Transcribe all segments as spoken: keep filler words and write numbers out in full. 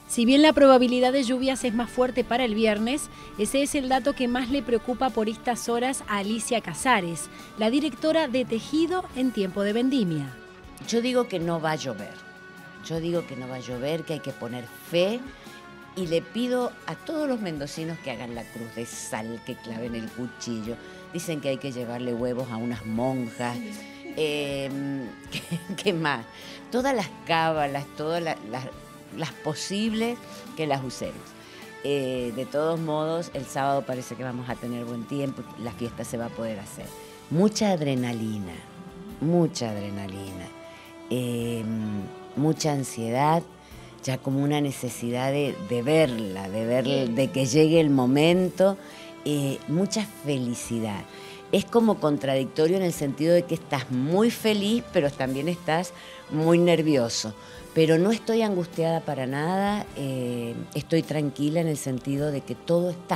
Si bien la probabilidad de lluvias es más fuerte para el viernes, ese es el dato que más le preocupa por estas horas a Alicia Casares, la directora de Tejido en tiempo de vendimia. Yo digo que no va a llover, yo digo que no va a llover, que hay que poner fe y le pido a todos los mendocinos que hagan la cruz de sal, que claven el cuchillo. Dicen que hay que llevarle huevos a unas monjas. Eh, ¿qué, ¿Qué más? Todas las cábalas, todas las, las, las posibles que las usemos. Eh, de todos modos, el sábado parece que vamos a tener buen tiempo, la fiesta se va a poder hacer. Mucha adrenalina, mucha adrenalina, eh, mucha ansiedad, ya como una necesidad de, de verla, de, ver, de que llegue el momento, eh, mucha felicidad. Es como contradictorio en el sentido de que estás muy feliz, pero también estás muy nervioso. Pero no estoy angustiada para nada, eh, estoy tranquila en el sentido de que todo está.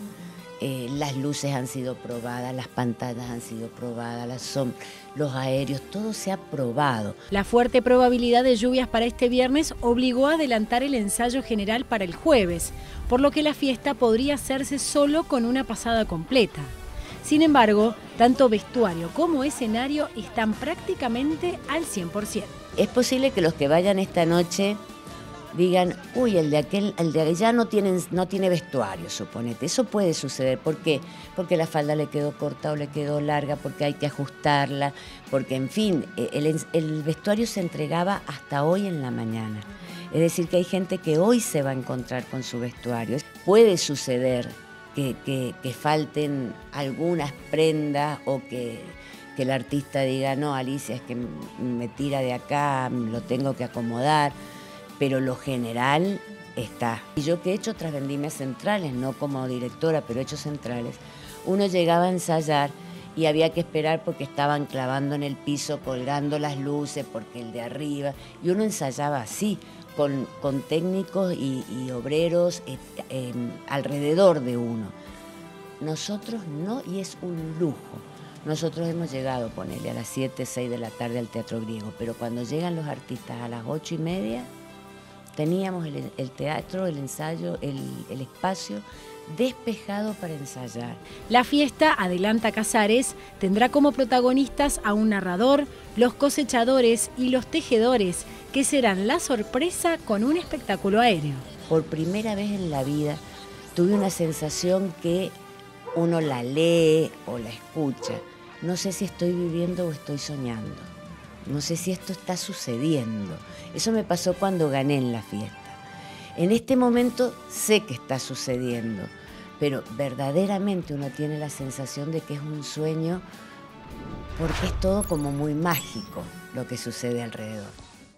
Eh, las luces han sido probadas, las pantallas han sido probadas, las sombras, los aéreos, todo se ha probado. La fuerte probabilidad de lluvias para este viernes obligó a adelantar el ensayo general para el jueves, por lo que la fiesta podría hacerse solo con una pasada completa. Sin embargo, tanto vestuario como escenario están prácticamente al cien por ciento. Es posible que los que vayan esta noche digan, uy, el de aquel, el de allá no, tienen, no tiene vestuario, suponete. Eso puede suceder. ¿Por qué? Porque la falda le quedó corta o le quedó larga, porque hay que ajustarla, porque, en fin, el, el vestuario se entregaba hasta hoy en la mañana. Es decir, que hay gente que hoy se va a encontrar con su vestuario. Puede suceder que, que, que falten algunas prendas o que, que el artista diga, no, Alicia, es que me tira de acá, lo tengo que acomodar. Pero lo general está. Y yo que he hecho otras vendimias centrales, no como directora, pero he hecho centrales, uno llegaba a ensayar y había que esperar porque estaban clavando en el piso, colgando las luces, porque el de arriba, y uno ensayaba así, con, con técnicos y, y obreros eh, eh, alrededor de uno. Nosotros no, y es un lujo. Nosotros hemos llegado, ponele, a las siete, seis de la tarde al Teatro Griego, pero cuando llegan los artistas a las ocho y media, teníamos el, el teatro, el ensayo, el, el espacio despejado para ensayar. La fiesta, adelanta Casares, tendrá como protagonistas a un narrador, los cosechadores y los tejedores, que serán la sorpresa con un espectáculo aéreo. Por primera vez en la vida tuve una sensación que uno la lee o la escucha. No sé si estoy viviendo o estoy soñando. No sé si esto está sucediendo. Eso me pasó cuando gané en la fiesta. En este momento sé que está sucediendo, pero verdaderamente uno tiene la sensación de que es un sueño porque es todo como muy mágico lo que sucede alrededor.